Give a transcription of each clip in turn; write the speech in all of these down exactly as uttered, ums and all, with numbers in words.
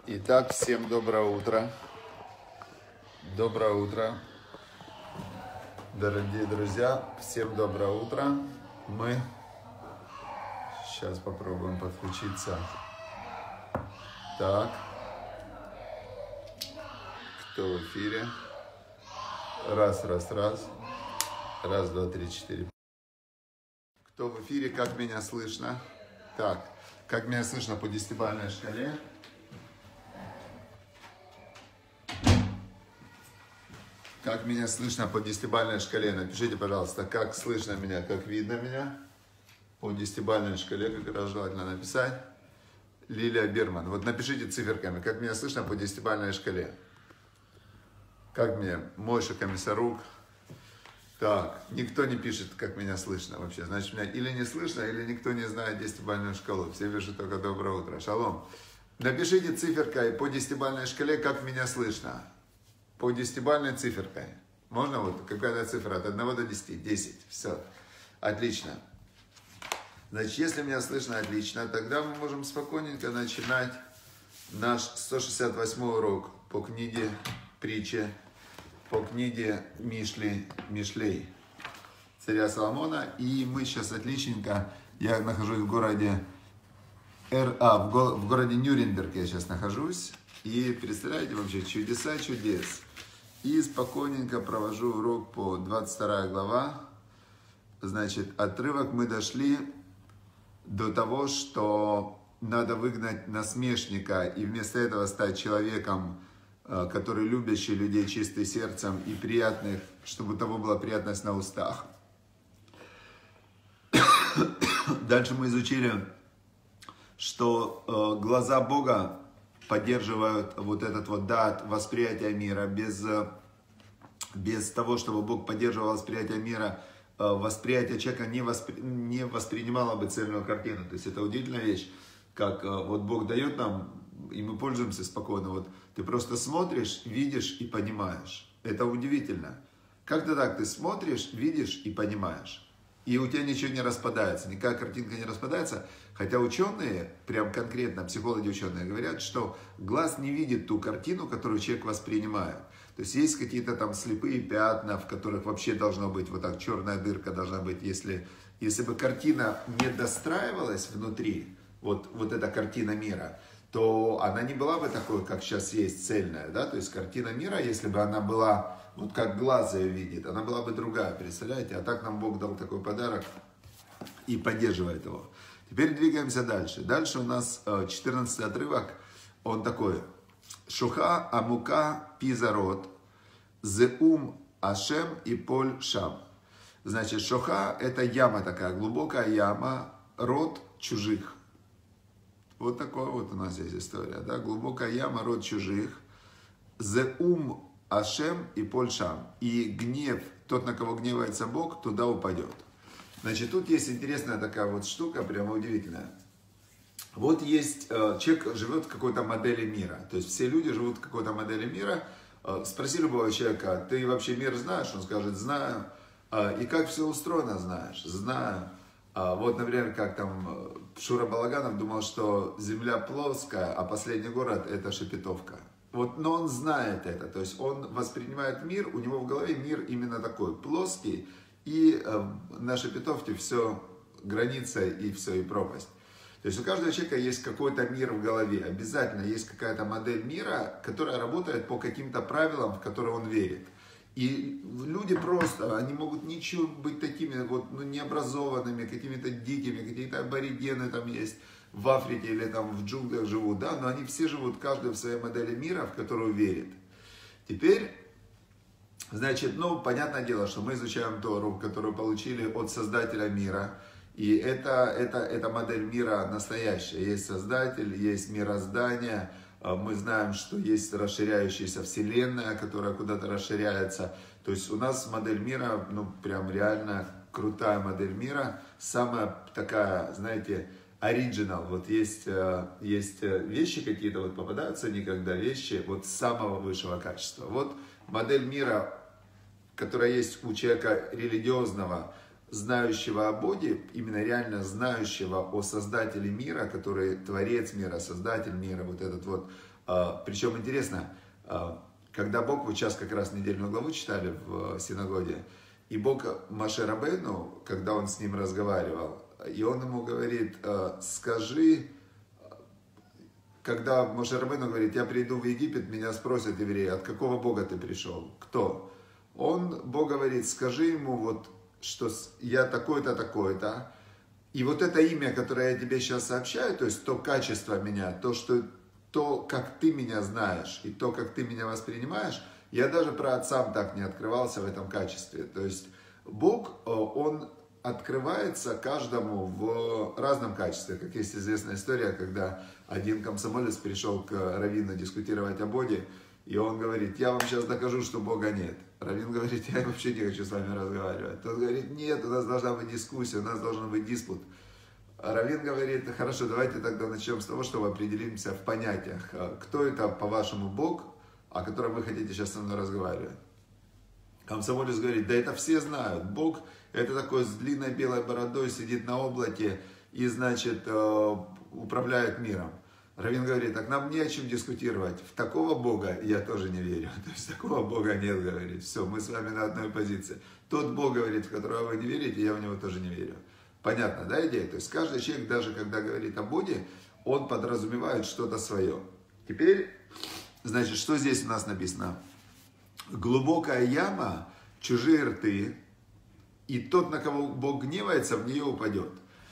Итак, всем доброе утро. Доброе утро, дорогие друзья. Всем доброе утро. Мы сейчас попробуем подключиться. Так. Кто в эфире? Раз, раз, раз. Раз, два, три, четыре. Кто в эфире? Как меня слышно? Так. Как меня слышно по десятибалльной шкале? Как меня слышно по десятибалльной шкале? Напишите, пожалуйста, как слышно меня, как видно меня. По десятибалльной шкале как раз желательно написать. Лилия Берман. Вот напишите циферками, как меня слышно по десятибалльной шкале. Как мне? Мойша Комиссарук. Так, никто не пишет, как меня слышно вообще. Значит, меня или не слышно, или никто не знает десятибалльную шкалу. Все пишут только доброе утро. Шалом. Напишите циферкой по десятибалльной шкале, как меня слышно. По десятибалльной циферкой. Можно вот какая-то цифра от одного до десяти? десять. Все. Отлично. Значит, если меня слышно отлично, тогда мы можем спокойненько начинать наш сто шестьдесят восьмой урок по книге притчи, по книге Мишли, Мишлей, царя Соломона. И мы сейчас отличненько, я нахожусь в городе, Р, а, в, го, в городе Нюрнберг я сейчас нахожусь. И представляете вообще чудеса чудес. И спокойненько провожу урок по двадцать второй глава. Значит, отрывок мы дошли до того, что надо выгнать насмешника и вместо этого стать человеком, который любящий людей чистым сердцем и приятных, чтобы у того была приятность на устах. Дальше мы изучили, что глаза Бога поддерживают вот этот вот дат восприятия мира. Без, без того, чтобы Бог поддерживал восприятие мира, восприятие человека не, воспри, не воспринимало бы цельную картину. То есть это удивительная вещь, как вот Бог дает нам, и мы пользуемся спокойно. Вот ты просто смотришь, видишь и понимаешь. Это удивительно. Как-то так, ты смотришь, видишь и понимаешь. И у тебя ничего не распадается, никакая картинка не распадается. Хотя ученые, прям конкретно психологи ученые говорят, что глаз не видит ту картину, которую человек воспринимает. То есть есть какие-то там слепые пятна, в которых вообще должно быть вот так, черная дырка должна быть. Если, если бы картина не достраивалась внутри, вот, вот эта картина мира, то она не была бы такой, как сейчас есть, цельная. Да? То есть картина мира, если бы она была... Вот как глаз ее видит, она была бы другая, представляете? А так нам Бог дал такой подарок и поддерживает его. Теперь двигаемся дальше. Дальше у нас четырнадцатый отрывок, он такой. Шуха амука пизарот, зеум ашем и поль шам. Значит, шуха это яма такая, глубокая яма, род чужих. Вот такая вот у нас есть история, да? Глубокая яма, род чужих. Зеум Ашем и Польшам. И гнев, тот, на кого гневается Бог, туда упадет. Значит, тут есть интересная такая вот штука, прямо удивительная. Вот есть, э, человек живет в какой-то модели мира. То есть все люди живут в какой-то модели мира. Э, спроси любого человека, ты вообще мир знаешь? Он скажет, знаю. Э, и как все устроено, знаешь? Знаю. Э, вот, например, как там Шура Балаганов думал, что земля плоская, а последний город это Шепетовка. Вот, но он знает это, то есть он воспринимает мир, у него в голове мир именно такой, плоский, и э, на Шепетовке все граница и все, и пропасть. То есть у каждого человека есть какой-то мир в голове, обязательно есть какая-то модель мира, которая работает по каким-то правилам, в которые он верит. И люди просто, они могут ничего быть такими вот, ну, необразованными, какими-то дикими, какие-то аборигены там есть. В Африке или там в джунглях живут, да, но они все живут, каждый в своей модели мира, в которую верит. Теперь, значит, ну, понятное дело, что мы изучаем Тору, которую получили от Создателя мира, и это, это, это модель мира настоящая. Есть Создатель, есть мироздание, мы знаем, что есть расширяющаяся Вселенная, которая куда-то расширяется. То есть у нас модель мира, ну, прям реально крутая модель мира, самая такая, знаете, оригинал, вот есть, есть вещи какие-то, вот попадаются никогда вещи вот самого высшего качества. Вот модель мира, которая есть у человека религиозного, знающего о Боге, именно реально знающего о Создателе мира, который Творец мира, Создатель мира, вот этот вот. Причем интересно, когда Бог, вот сейчас как раз недельную главу читали в синагоге, и Бог Моше Рабейну, когда он с ним разговаривал, и он ему говорит, скажи, когда Моше Рабейну говорит, я приду в Египет, меня спросят евреи, от какого Бога ты пришел? Кто? Он, Бог говорит, скажи ему, вот, что я такой-то, такой-то, и вот это имя, которое я тебе сейчас сообщаю, то есть то качество меня, то, что, то, как ты меня знаешь, и то, как ты меня воспринимаешь, я даже про отцам так не открывался в этом качестве. То есть Бог, Он открывается каждому в разном качестве. Как есть известная история, когда один комсомолец пришел к раввину дискутировать о Боге, и он говорит, я вам сейчас докажу, что Бога нет. Раввин говорит, я вообще не хочу с вами разговаривать. Тот говорит, нет, у нас должна быть дискуссия, у нас должен быть диспут. А раввин говорит, хорошо, давайте тогда начнем с того, чтобы определимся в понятиях. Кто это, по-вашему, Бог, о котором вы хотите сейчас со мной разговаривать? Комсомолец говорит, да это все знают. Бог это такой с длинной белой бородой, сидит на облаке и, значит, управляет миром. Раввин говорит, так нам не о чем дискутировать. В такого Бога я тоже не верю. То есть такого Бога нет, говорит. Все, мы с вами на одной позиции. Тот Бог, говорит, в которого вы не верите, я в него тоже не верю. Понятно, да, идея? То есть каждый человек, даже когда говорит о Боге, он подразумевает что-то свое. Теперь, значит, что здесь у нас написано? Глубокая яма, чужие рты, и тот, на кого Бог гневается, в нее упадет.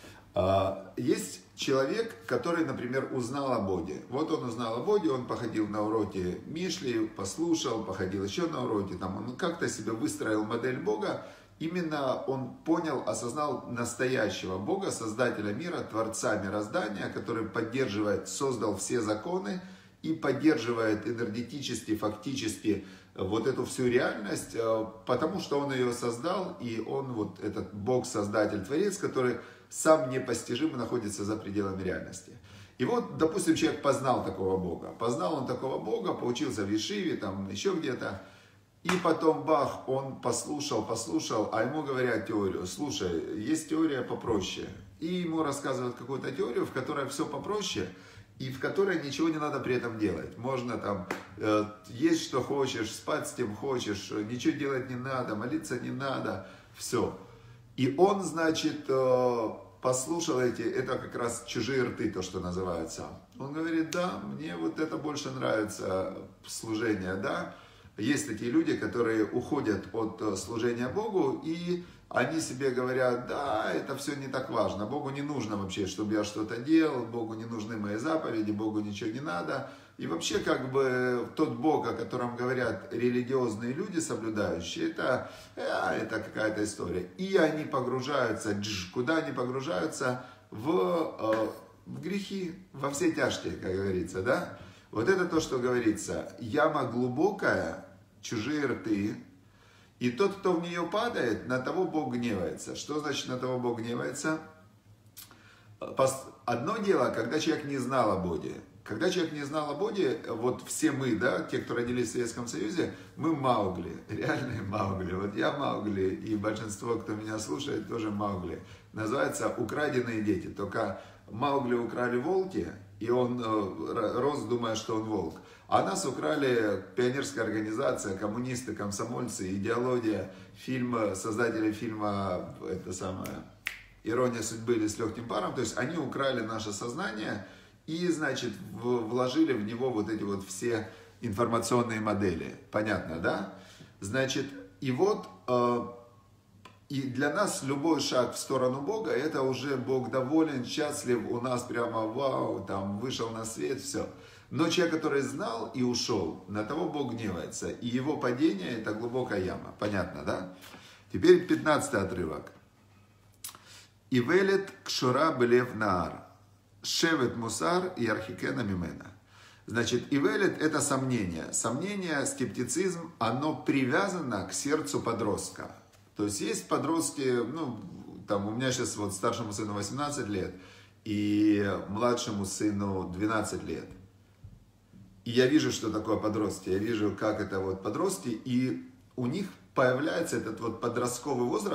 Есть человек, который, например, узнал о Боге. Вот он узнал о Боге, он походил на уроке Мишли, послушал, походил еще на уроке, там он как-то себе выстроил модель Бога. Именно он понял, осознал настоящего Бога, Создателя мира, Творца мироздания, который поддерживает, создал все законы и поддерживает энергетически, фактически вот эту всю реальность, потому что он ее создал, и он вот этот Бог, Создатель, Творец, который сам непостижим и находится за пределами реальности. И вот, допустим, человек познал такого Бога. Познал он такого Бога, поучился в Ешиве, там еще где-то. И потом, бах, он послушал, послушал, а ему говорят теорию. Слушай, есть теория попроще. И ему рассказывают какую-то теорию, в которой все попроще, и в которой ничего не надо при этом делать. Можно там э, есть что хочешь, спать с кем хочешь, ничего делать не надо, молиться не надо, все. И он, значит, послушал эти, это как раз чужие рты, то, что называется. Он говорит, да, мне вот это больше нравится, служение, да. Есть такие люди, которые уходят от служения Богу, и они себе говорят, да, это все не так важно. Богу не нужно вообще, чтобы я что-то делал, Богу не нужны мои заповеди, Богу ничего не надо. И вообще, как бы, тот Бог, о котором говорят религиозные люди, соблюдающие, это, это какая-то история. И они погружаются, дж, куда они погружаются? В, в грехи, во все тяжкие, как говорится, да? Вот это то, что говорится. Яма глубокая, чужие рты, и тот, кто в нее падает, на того Бог гневается. Что значит на того Бог гневается? Одно дело, когда человек не знал о Боге. Когда человек не знал о Боге, вот все мы, да, те, кто родились в Советском Союзе, мы Маугли, реальные Маугли. Вот я Маугли, и большинство, кто меня слушает, тоже Маугли. Называется «Украденные дети». Только Маугли украли волки, и он э, рос, думая, что он волк. А нас украли пионерская организация, коммунисты, комсомольцы, идеология, фильм, создатели фильма, это самое, «Ирония судьбы» или «С легким паром». То есть они украли наше сознание и, значит, вложили в него вот эти вот все информационные модели. Понятно, да? Значит, и вот, э, и для нас любой шаг в сторону Бога, это уже Бог доволен, счастлив, у нас прямо вау, там вышел на свет, все. Но человек, который знал и ушел, на того Бог гневается. И его падение – это глубокая яма. Понятно, да? Теперь пятнадцатый отрывок. «Ивелет кшура белев наар, шевет мусар и архикена мимена». Значит, ивелет – это сомнение. Сомнение, скептицизм, оно привязано к сердцу подростка. То есть есть подростки, ну, там у меня сейчас вот старшему сыну восемнадцать лет, и младшему сыну двенадцать лет. И я вижу, что такое подростки, я вижу, как это вот подростки, и у них появляется этот вот подростковый возраст,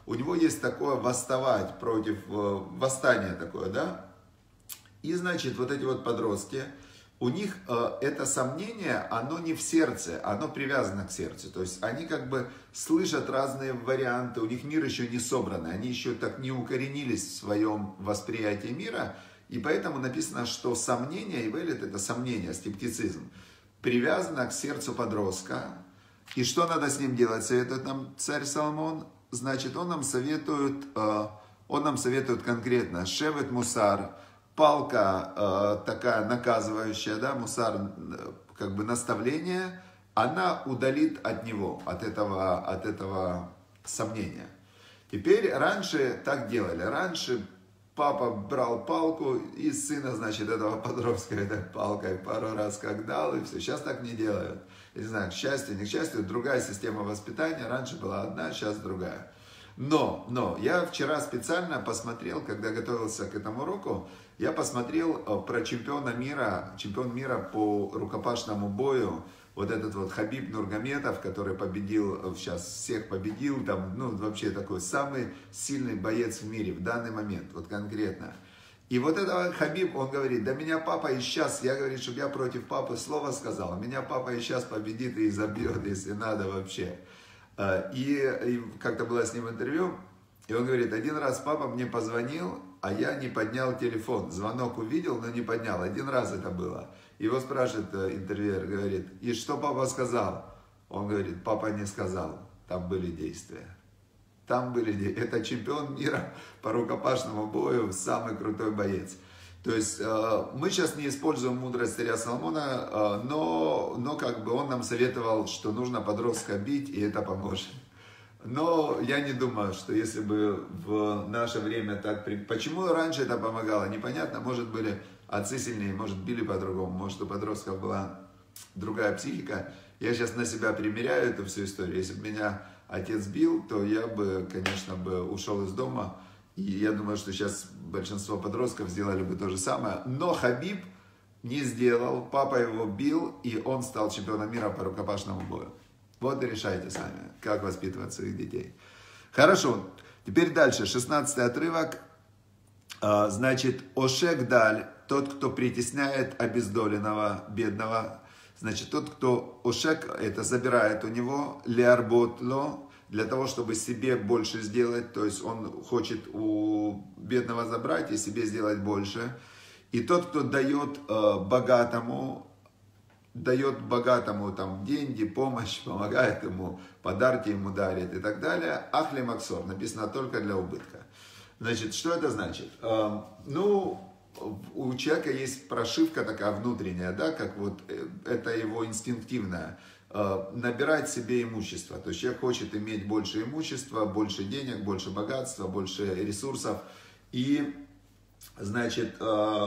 у него есть такое восставать против, восстание такое, да. И, значит, вот эти вот подростки, у них э, это сомнение, оно не в сердце, оно привязано к сердцу. То есть они как бы слышат разные варианты, у них мир еще не собранный, они еще так не укоренились в своем восприятии мира. И поэтому написано, что сомнение, ивелит это сомнение, скептицизм, привязано к сердцу подростка. И что надо с ним делать, советует нам царь Соломон? Значит, он нам советует, э, он нам советует конкретно шевет мусар, палка э, такая наказывающая, да, мусар, как бы наставление, она удалит от него, от этого, от этого сомнения. Теперь раньше так делали, раньше папа брал палку и сына, значит, этого подростка этой палкой пару раз как дал, и все, сейчас так не делают. Я не знаю, к счастью, не к счастью, другая система воспитания, раньше была одна, сейчас другая. Но, но, я вчера специально посмотрел, когда готовился к этому уроку, я посмотрел про чемпиона мира, чемпион мира по рукопашному бою, вот этот вот Хабиб Нурмагомедов, который победил, сейчас всех победил, там, ну, вообще такой самый сильный боец в мире в данный момент, вот конкретно. И вот этот Хабиб, он говорит, да меня папа и сейчас, я говорю, чтобы я против папы слово сказал, меня папа и сейчас победит и забьет, если надо вообще. И, и как-то было с ним интервью, и он говорит, один раз папа мне позвонил, а я не поднял телефон. Звонок увидел, но не поднял. Один раз это было. Его спрашивает интервьюер, говорит, и что папа сказал? Он говорит, папа не сказал, там были действия. Там были действия. Это чемпион мира по рукопашному бою, самый крутой боец. То есть мы сейчас не используем мудрость царя Соломона, но, но как бы он нам советовал, что нужно подростка бить, и это поможет. Но я не думаю, что если бы в наше время так... Почему раньше это помогало, непонятно. Может, были отцы сильнее, может, били по-другому, может, у подростков была другая психика. Я сейчас на себя примеряю эту всю историю. Если бы меня отец бил, то я бы, конечно, бы ушел из дома. И я думаю, что сейчас большинство подростков сделали бы то же самое. Но Хабиб не сделал, папа его бил, и он стал чемпионом мира по рукопашному бою. Вот и решайте сами, как воспитывать своих детей. Хорошо, теперь дальше, шестнадцатый отрывок. Значит, Ошек Даль, тот, кто притесняет обездоленного, бедного. Значит, тот, кто Ошек, это забирает у него, Леарботло, для того, чтобы себе больше сделать. То есть он хочет у бедного забрать и себе сделать больше. И тот, кто дает богатому, дает богатому там деньги, помощь, помогает ему, подарки ему дарит и так далее. Ахли Максор, написано только для убытка. Значит, что это значит? Э, ну, у человека есть прошивка такая внутренняя, да, как вот это его инстинктивное, э, набирать себе имущество. То есть человек хочет иметь больше имущества, больше денег, больше богатства, больше ресурсов. И, значит, э,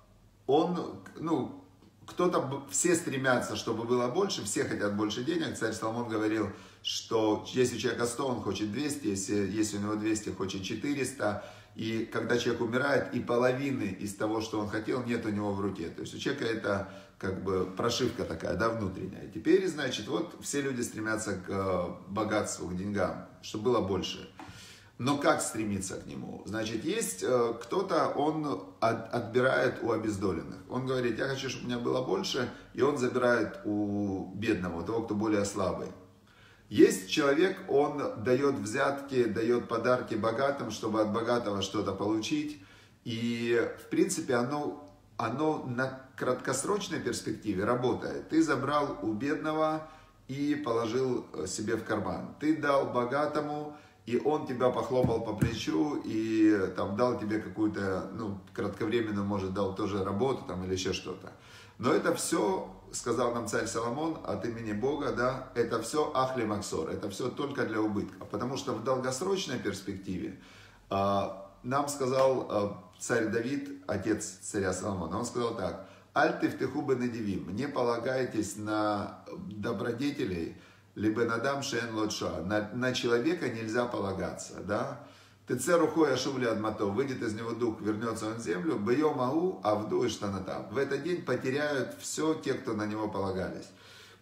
он, ну, кто-то, все стремятся, чтобы было больше, все хотят больше денег. Царь Соломон говорил, что если у человека сто, он хочет двести, если, если у него двести, хочет четыреста. И когда человек умирает, и половины из того, что он хотел, нет у него в руке. То есть у человека это как бы прошивка такая, да, внутренняя. Теперь, значит, вот все люди стремятся к богатству, к деньгам, чтобы было больше. Но как стремиться к нему? Значит, есть э, кто-то, он от, отбирает у обездоленных. Он говорит, я хочу, чтобы у меня было больше, и он забирает у бедного, у того, кто более слабый. Есть человек, он дает взятки, дает подарки богатым, чтобы от богатого что-то получить. И, в принципе, оно, оно на краткосрочной перспективе работает. Ты забрал у бедного и положил себе в карман. Ты дал богатому, и он тебя похлопал по плечу и там дал тебе какую-то, ну, кратковременную, может, дал тоже работу там или еще что-то. Но это все, сказал нам царь Соломон от имени Бога, да, это все ахли максор, это все только для убытка. Потому что в долгосрочной перспективе э, нам сказал э, царь Давид, отец царя Соломона, он сказал так, аль тифтеху бенедивим, не полагайтесь на добродетелей, либо надам шен лотша, на, на человека нельзя полагаться, да. Тыце рухой ашувли адмато, выйдет из него дух, вернется он в землю, бьем ау, авду и штанатам. В этот день потеряют все те, кто на него полагались.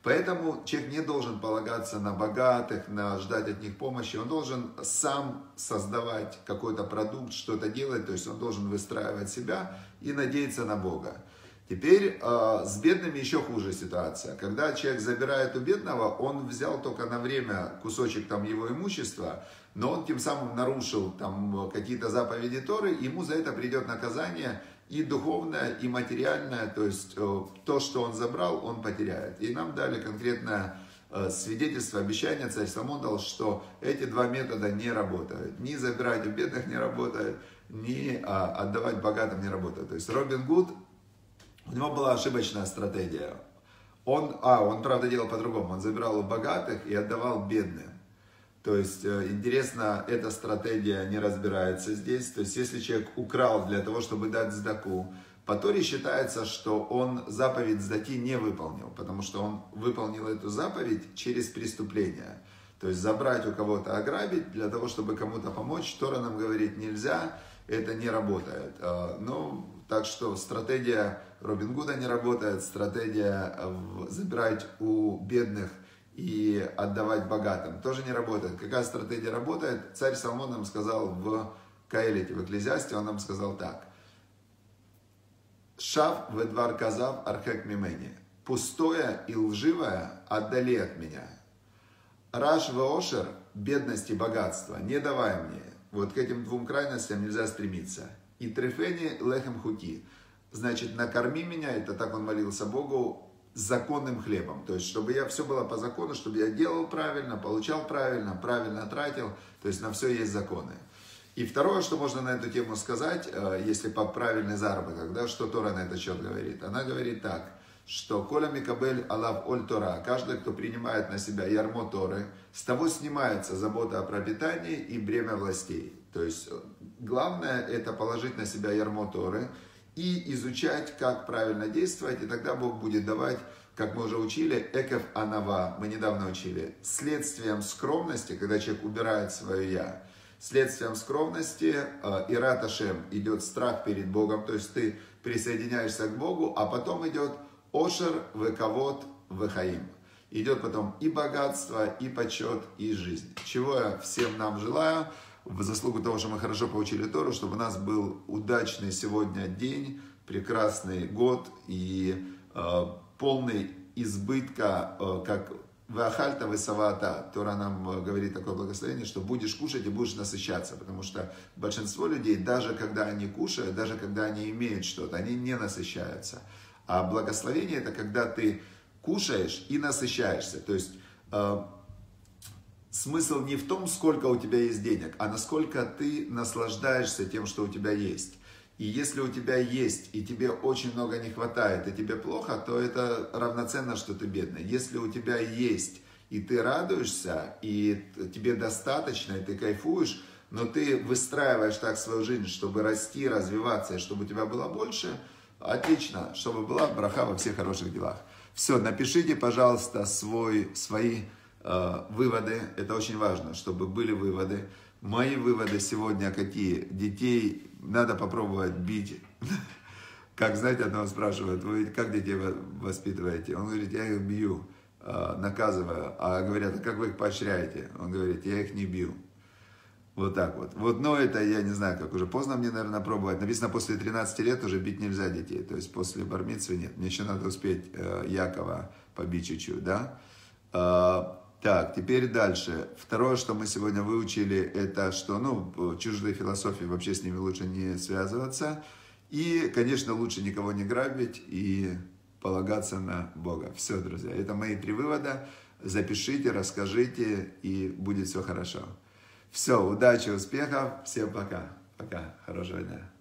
Поэтому человек не должен полагаться на богатых, на ждать от них помощи. Он должен сам создавать какой-то продукт, что-то делать. То есть он должен выстраивать себя и надеяться на Бога. Теперь э, с бедными еще хуже ситуация. Когда человек забирает у бедного, он взял только на время кусочек там его имущества, но он тем самым нарушил там какие-то заповеди Торы, ему за это придет наказание и духовное, и материальное, то есть э, то, что он забрал, он потеряет. И нам дали конкретное э, свидетельство, обещание, царь Соломон дал, что эти два метода не работают. Ни забирать у бедных не работает, ни а, отдавать богатым не работает. То есть Робин Гуд, у него была ошибочная стратегия. Он, а, он правда делал по-другому, он забирал у богатых и отдавал бедным. То есть, интересно, эта стратегия не разбирается здесь. То есть, если человек украл для того, чтобы дать сдаку, по Торе считается, что он заповедь сдаки не выполнил, потому что он выполнил эту заповедь через преступление. То есть, забрать у кого-то, ограбить для того, чтобы кому-то помочь, Тора нам говорит нельзя, это не работает. Ну, так что стратегия Робин Гуда не работает, стратегия забирать у бедных и отдавать богатым тоже не работает. Какая стратегия работает? Царь Соломон нам сказал в Каэлите, в Экклезиасте, он нам сказал так. Шав ведвар казав архек мимени. Пустое и лживое отдали от меня. Раш веошер, бедность и богатство, не давай мне. Вот к этим двум крайностям нельзя стремиться. И трефени лехем хути. Значит, накорми меня, это так он молился Богу, законным хлебом. То есть, чтобы я все было по закону, чтобы я делал правильно, получал правильно, правильно тратил. То есть, на все есть законы. И второе, что можно на эту тему сказать, если по правильный заработок, да, что Тора на этот счет говорит. Она говорит так, что «Коля микабель алав оль Тора», каждый, кто принимает на себя ярмо Торы, с того снимается забота о пропитании и бремя властей. То есть, главное это положить на себя ярмо Торы, и изучать, как правильно действовать, и тогда Бог будет давать, как мы уже учили, экев анава, мы недавно учили, следствием скромности, когда человек убирает свое «я», следствием скромности, ират Ашем, идет страх перед Богом, то есть ты присоединяешься к Богу, а потом идет ошер, вековод, вехаим. Идет потом и богатство, и почет, и жизнь. Чего я всем нам желаю. В заслугу того, что мы хорошо получили Тору, чтобы у нас был удачный сегодня день, прекрасный год и э, полный избытка, э, как вахальта высавата. Тора нам говорит такое благословение, что будешь кушать и будешь насыщаться, потому что большинство людей, даже когда они кушают, даже когда они имеют что-то, они не насыщаются. А благословение это когда ты кушаешь и насыщаешься, то есть э, смысл не в том, сколько у тебя есть денег, а насколько ты наслаждаешься тем, что у тебя есть. И если у тебя есть, и тебе очень много не хватает, и тебе плохо, то это равноценно, что ты бедный. Если у тебя есть, и ты радуешься, и тебе достаточно, и ты кайфуешь, но ты выстраиваешь так свою жизнь, чтобы расти, развиваться, и чтобы у тебя было больше, отлично, чтобы была браха во всех хороших делах. Все, напишите, пожалуйста, свой, свои э, выводы. Это очень важно, чтобы были выводы. Мои выводы сегодня какие? Детей надо попробовать бить. Как, знаете, одного спрашивают, вы как детей воспитываете? Он говорит, я их бью, э, наказываю. А говорят, а как вы их поощряете? Он говорит, я их не бью. Вот так вот. Вот, но это, я не знаю, как уже поздно мне, наверное, пробовать. Написано, после тринадцати лет уже бить нельзя детей. То есть, после бар-мицвы нет. Мне еще надо успеть э, Якова побить чуть-чуть, да? Э, так, теперь дальше. Второе, что мы сегодня выучили, это что, ну, чуждые философии, вообще с ними лучше не связываться. И, конечно, лучше никого не грабить и полагаться на Бога. Все, друзья, это мои три вывода. Запишите, расскажите, и будет все хорошо. Все, удачи, успехов, всем пока. Пока, хорошего дня.